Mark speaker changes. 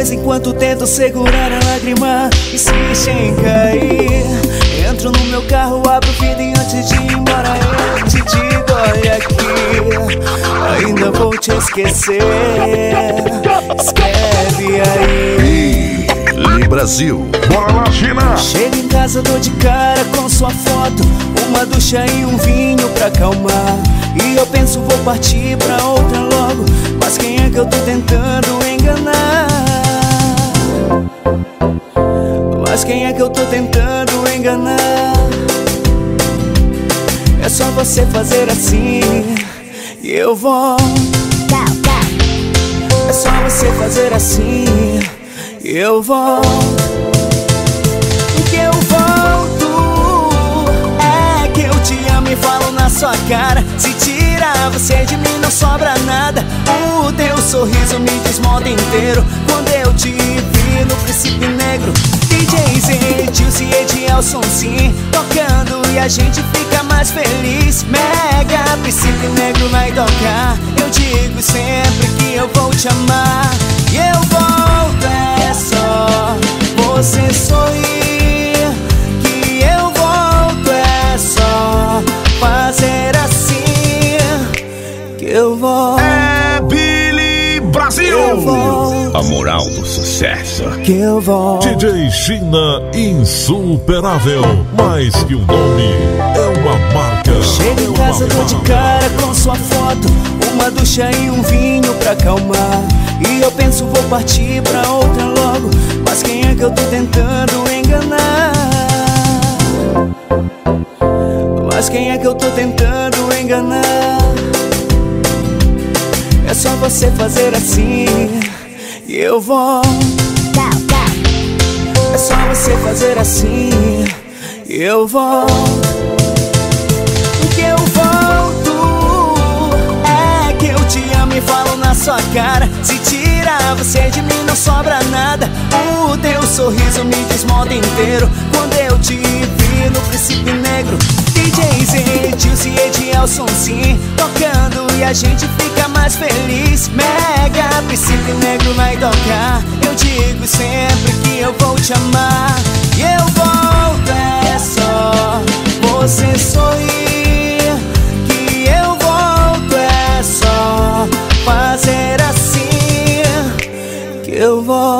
Speaker 1: vez em quando tento segurar a lágrima e se sem cair. Entro no meu carro, abro o vidro e antes de ir embora eu te digo, olha aqui, ainda vou te esquecer. Escreve aí.
Speaker 2: Brasil.
Speaker 3: Bora lá, China!
Speaker 1: Chego em casa, dou de cara com sua foto, uma ducha e um vinho pra acalmar. E eu penso, vou partir pra outra logo, mas quem é que eu tô tentando enganar? Mas quem é que eu tô tentando enganar? É só você fazer assim e eu volto. É só você fazer assim e eu volto. Que eu volto. É que eu te amo e falo na sua cara. Se tirar você de mim não sobra nada. O teu sorriso me desmonta inteiro quando eu te vi no Príncipe Negro. DJs Edilson e Edielson sim tocando e a gente fica mais feliz. Mega Príncipe Negro vai tocar. Eu digo sempre que eu vou te amar. E eu volto, é só você sorrir. Que eu volto, é só fazer assim. Que eu volto.
Speaker 3: É Billy Brasil!
Speaker 1: Eu volto.
Speaker 2: A moral do sucesso.
Speaker 1: Que eu volto.
Speaker 4: DJ China insuperável. Mais que um nome, é uma marca.
Speaker 1: Chego em casa, dou de cara com sua foto, uma ducha e um vinho pra acalmar. E eu penso, vou partir pra outra logo, mas quem é que eu tô tentando enganar? Mas quem é que eu tô tentando enganar? É só você fazer assim e eu volto. É só você fazer assim e eu volto. Que eu volto. É que eu te amo e falo na sua cara. Se tirar você de mim não sobra nada. O teu sorriso me desmonta inteiro quando eu te vi no Príncipe Negro. DJs Edilson e Edielson sim tocando e a gente fica mais feliz. Mega Príncipe Negro vai tocar. Eu digo sempre que eu vou te amar. E eu volto, é só você sorrir. Que eu volto, é só fazer assim. Que eu volto.